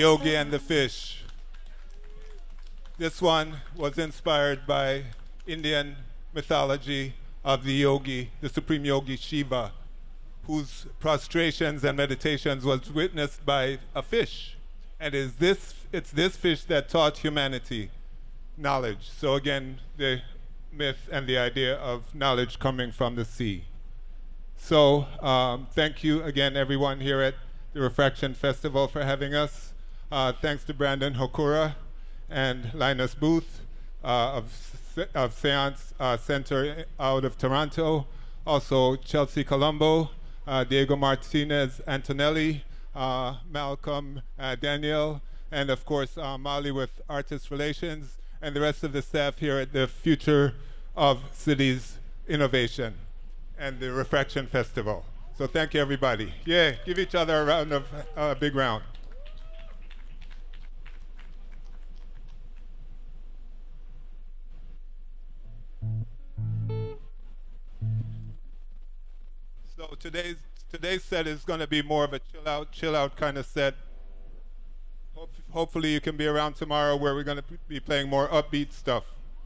Yogi and the Fish. This one was inspired by Indian mythology of the yogi, the supreme yogi Shiva, whose prostrations and meditations was witnessed by a fish. And it's this fish that taught humanity knowledge. So again, the myth and the idea of knowledge coming from the sea. So thank you again, everyone here at the Refraction Festival for having us. Thanks to Brandon Hokura and Linus Booth of Seance Center out of Toronto. Also Chelsea Colombo, Diego Martinez Antonelli, Malcolm Daniel, and of course Molly with Artist Relations, and the rest of the staff here at the Future of Cities Innovation and the Refraction Festival. So thank you, everybody. Yeah, give each other a round of big round. So today's set is going to be more of a chill out kind of set. Hopefully you can be around tomorrow where we're going to be playing more upbeat stuff.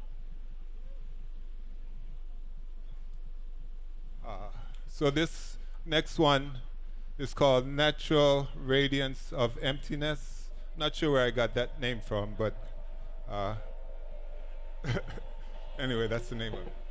So this next one is called Natural Radiance of Emptiness. Not sure where I got that name from, but anyway, that's the name of it.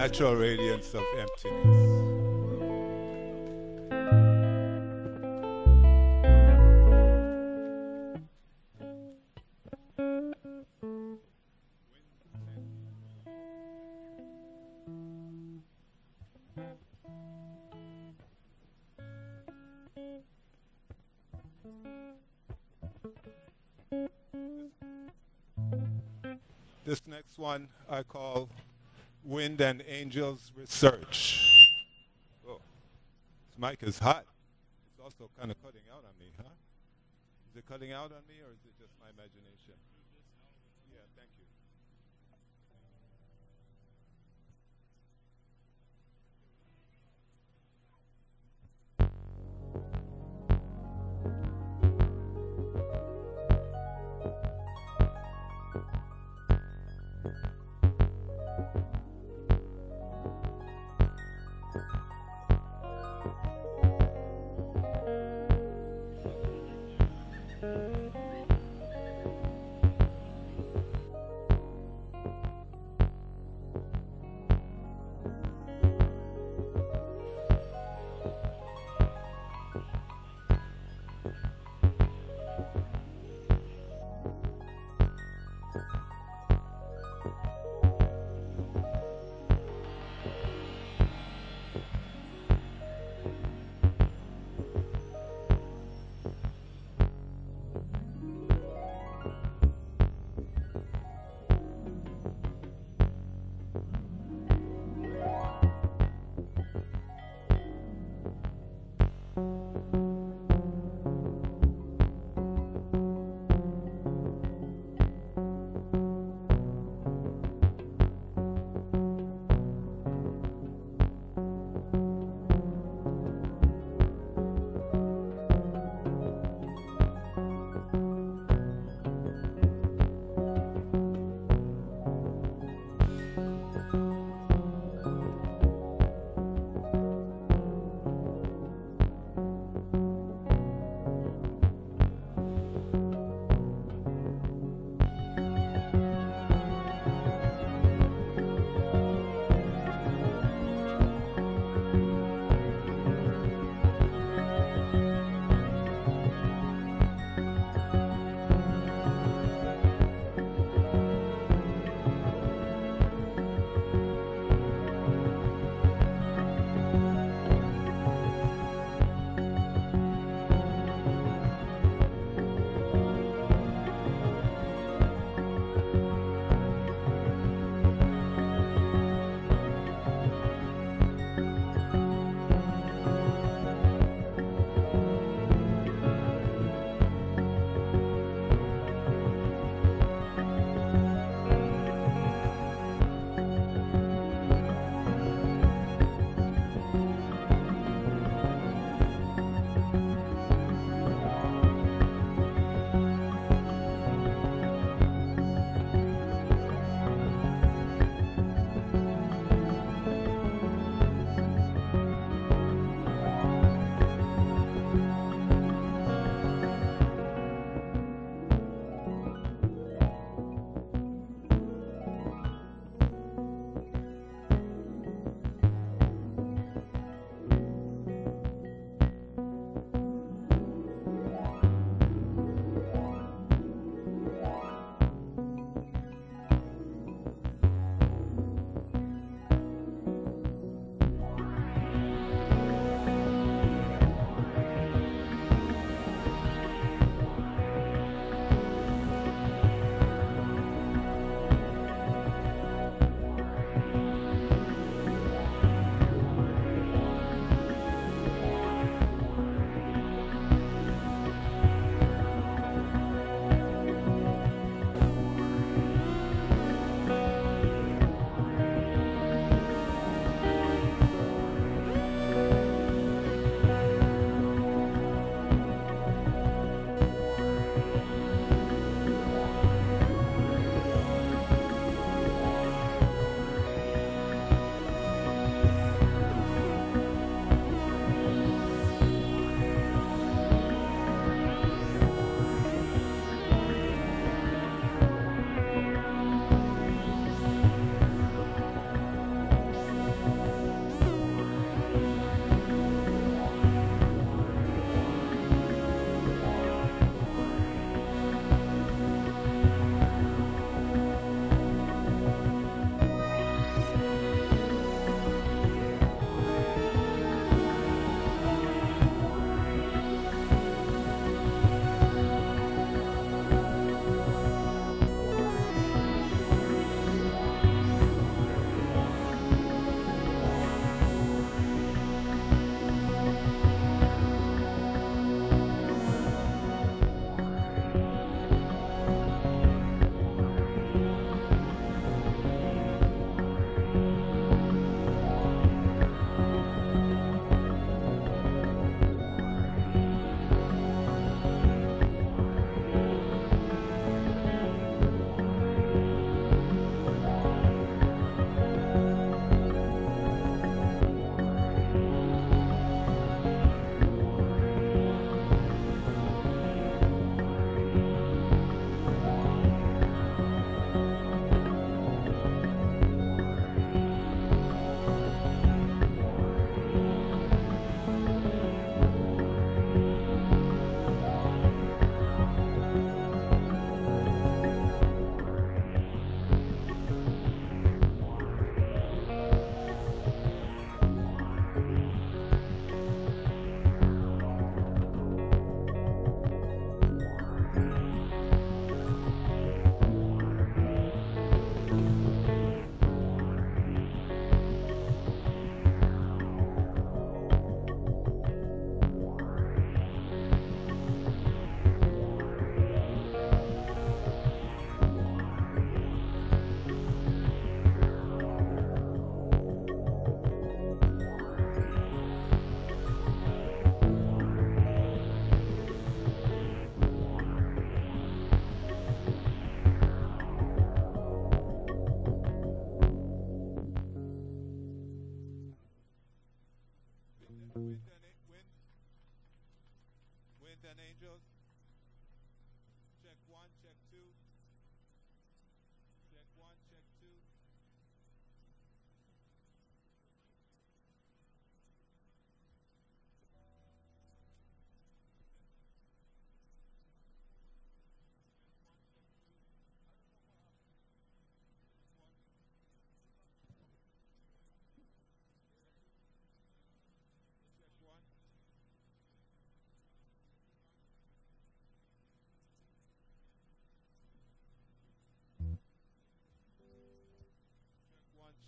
natural radiance of emptiness. This next one I call Wind and Angels Research. Oh, this mic is hot. It's also kind of cutting out on me, huh? Is it cutting out on me or is it just my imagination? Yeah, thank you.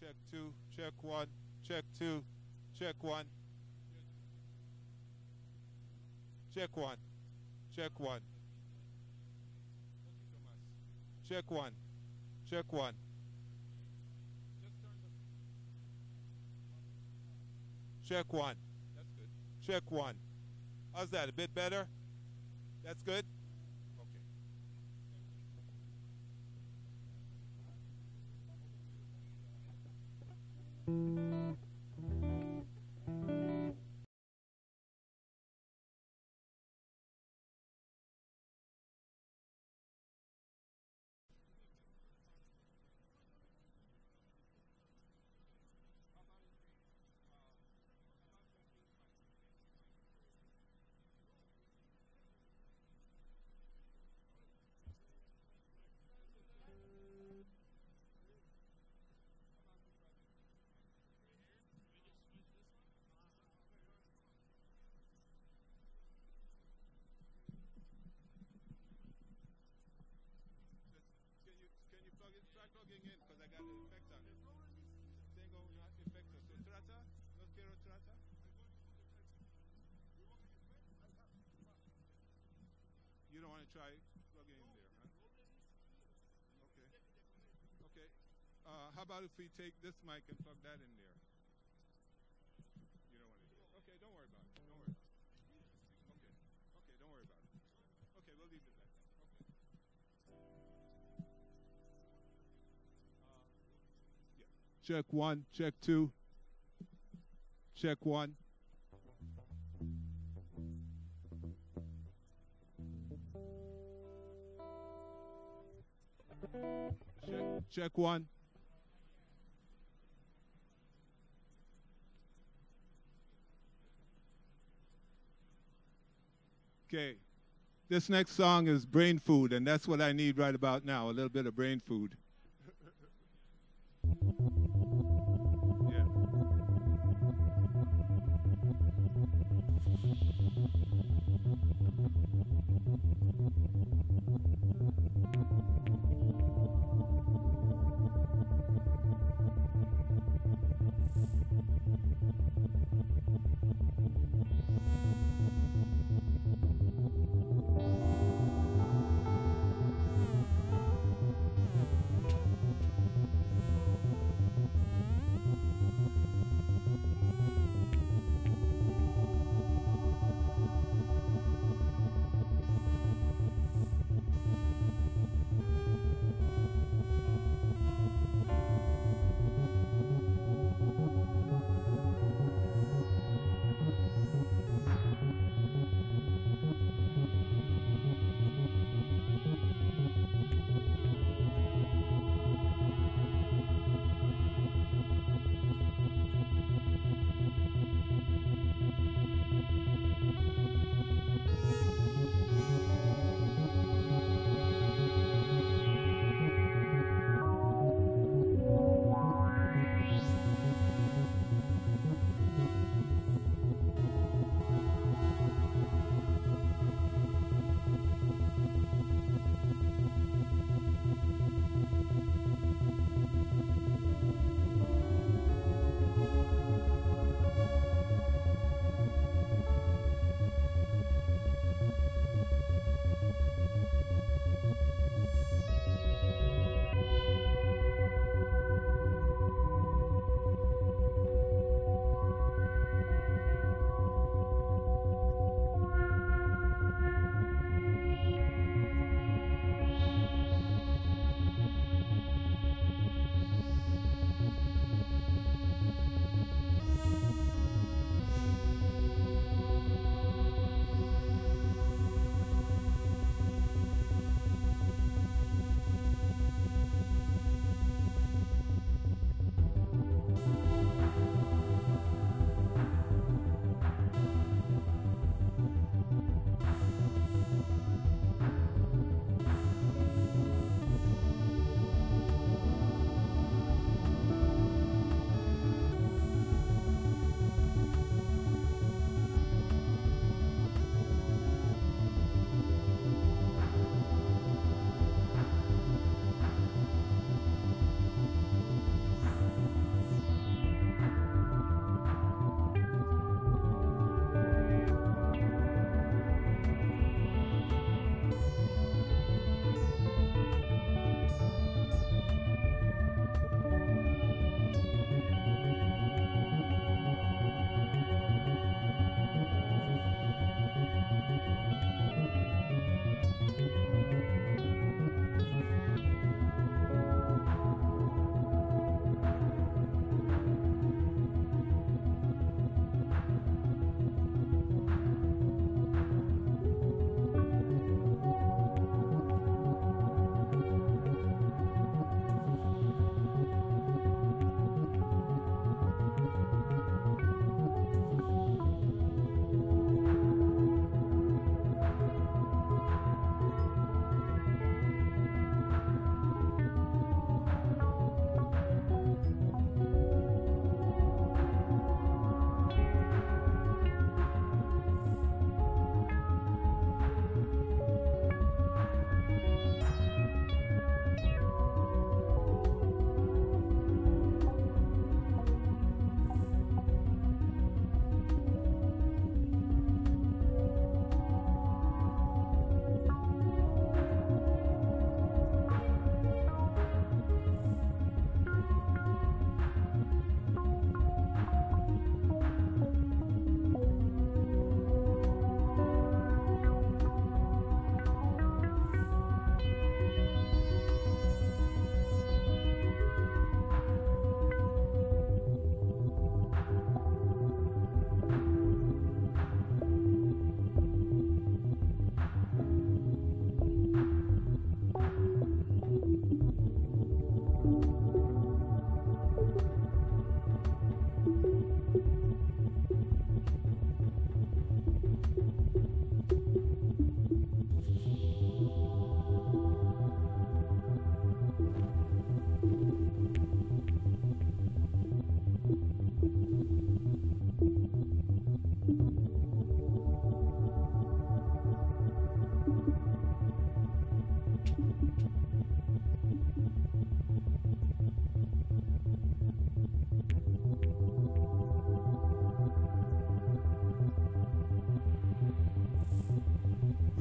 check two, check one, check two, check one. Check one, check one. Check one, check one. Check one. That's good. Check one. How's that? A bit better? That's good? Okay. Can you plug it? Try plugging in because I got an effect on it. Tengo un efecto. So trata, no quiero trata. You don't want to try plugging in there, huh? Okay. Okay. How about if we take this mic and plug that in there? You don't want to do it. Okay, don't worry about it. Don't worry about it. Okay. Okay, don't worry about it. Okay, we'll leave it like that. Okay. Yeah. Check one, check two. Check one. Check one. Okay. This next song is Brain Food, and that's what I need right about now, a little bit of brain food. Yeah.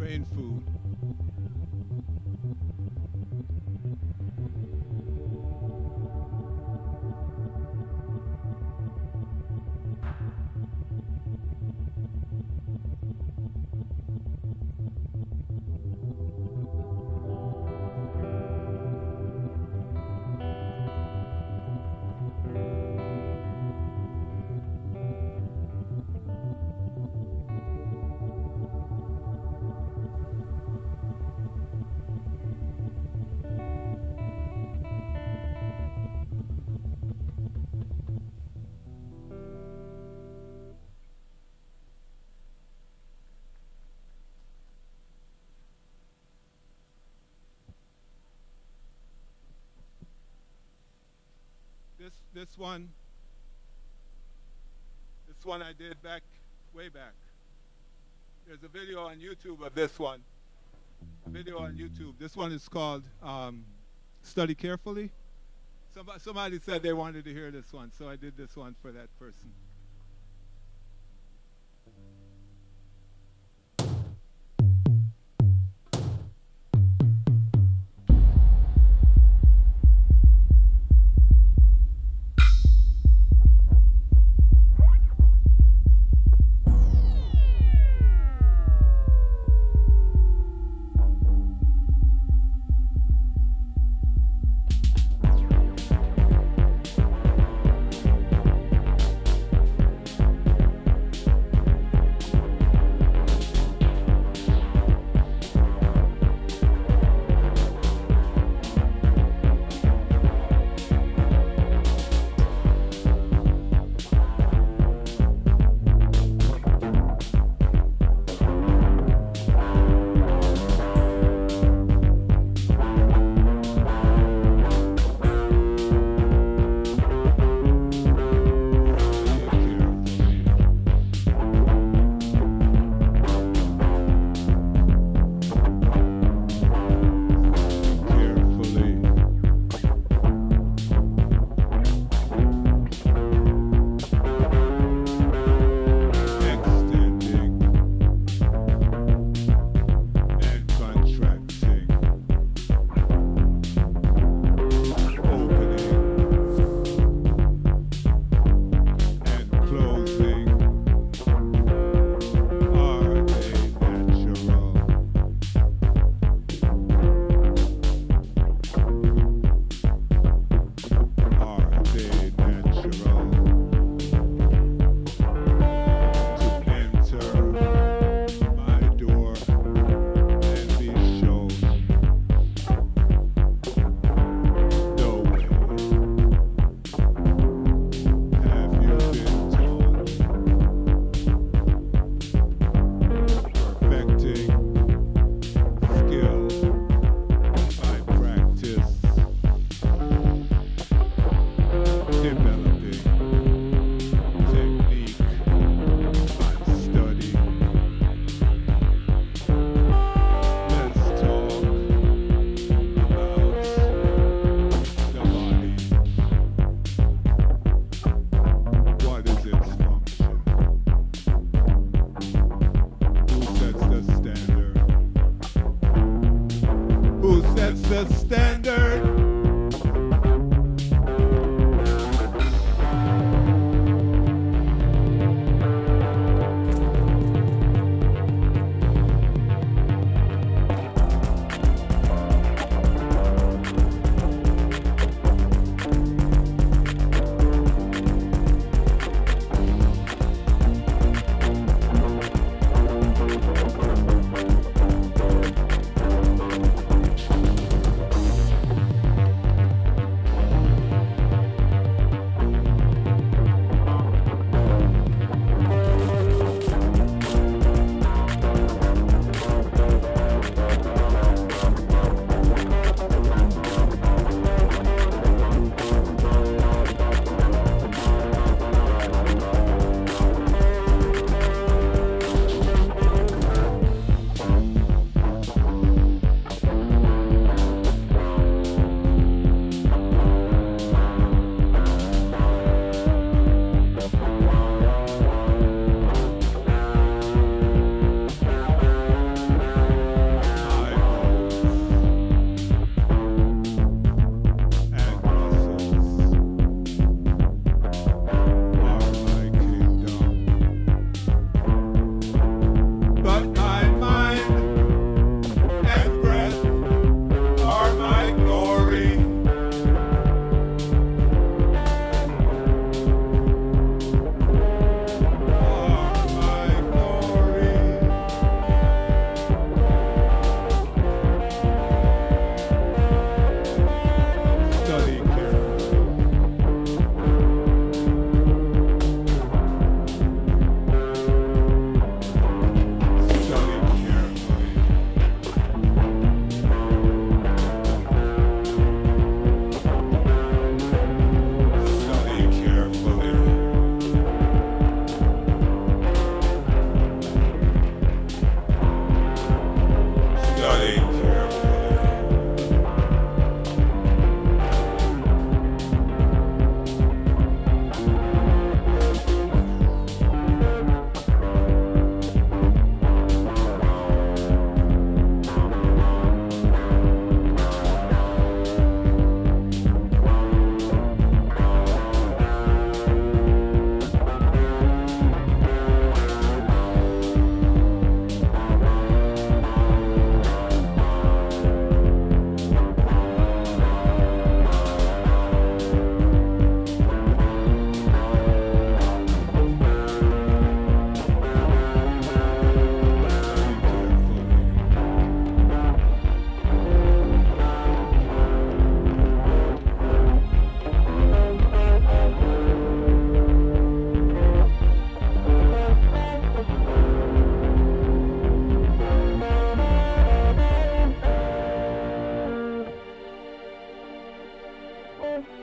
brain food. This one I did way back. There's a video on YouTube of this one. A video on YouTube. This one is called Study Carefully. Somebody said they wanted to hear this one, so I did this one for that person.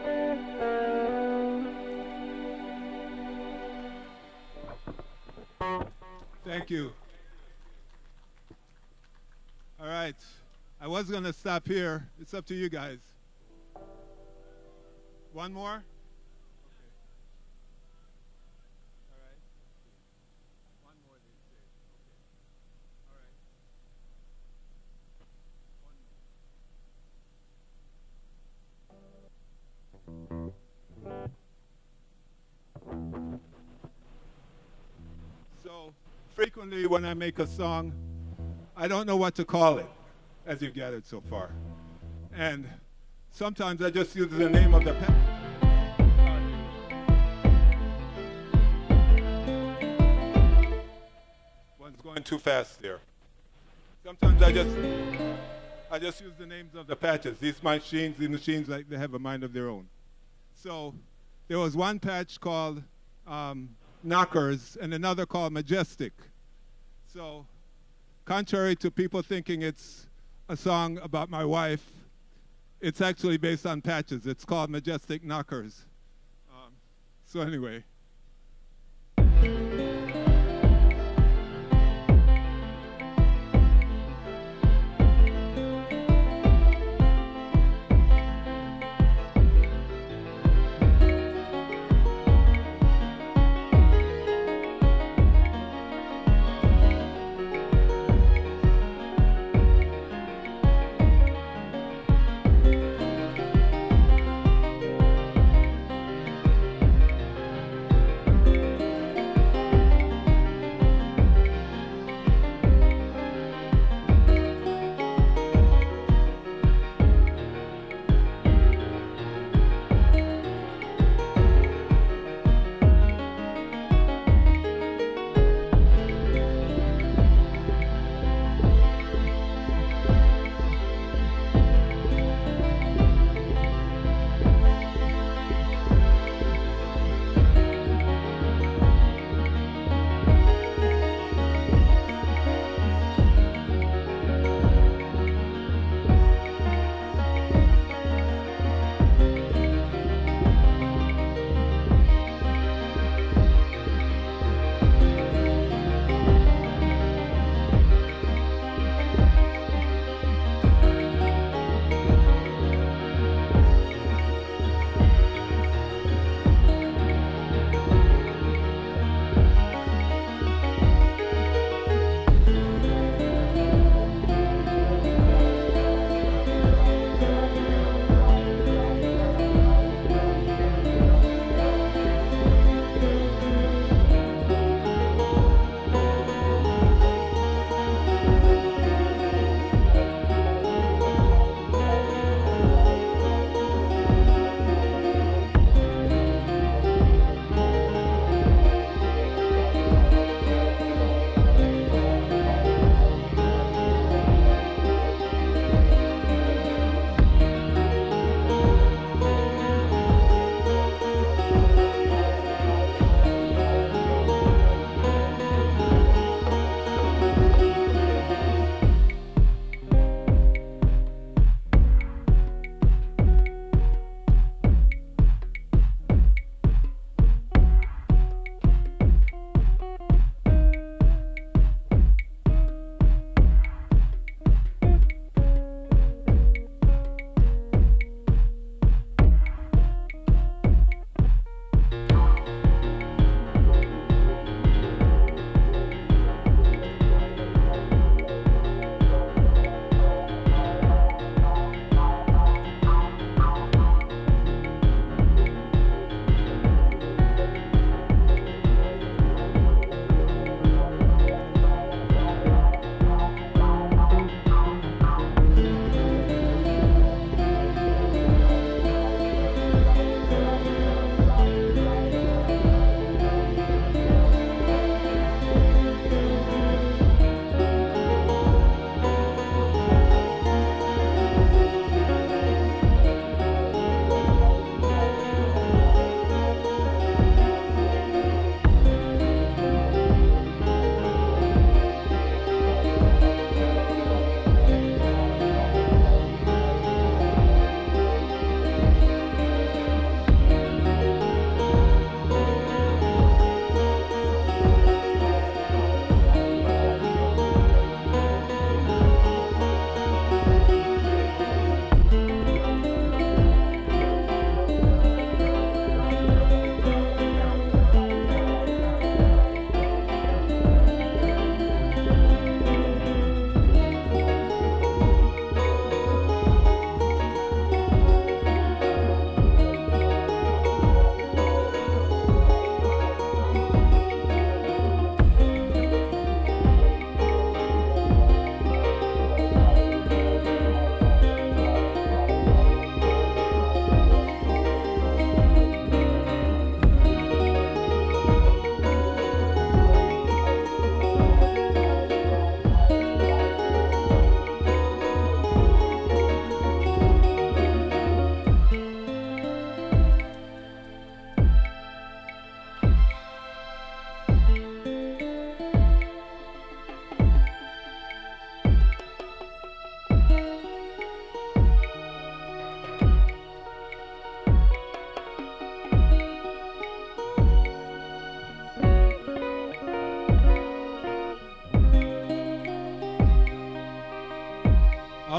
Thank you. All right. I was going to stop here. It's up to you guys. One more? Okay. All right. One more, they say. Okay. All right. One more. So, frequently when I make a song, I don't know what to call it, as you've gathered so far. And sometimes I just use the name of the pen. One's going too fast there. Sometimes I just use the names of the patches. These machines, like they have a mind of their own. So there was one patch called Knockers and another called Majestic. So contrary to people thinking it's a song about my wife, it's actually based on patches. It's called Majestic Knockers. So anyway.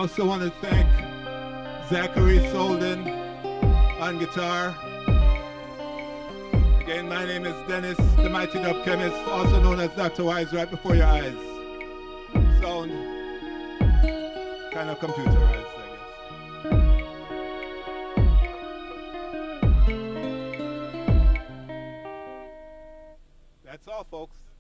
also want to thank Zachary Solden on guitar. Again, my name is Dennis, the Mighty Dub Chemist, also known as Dr. Wise, right before your eyes. Sound kind of computerized, I guess. That's all, folks.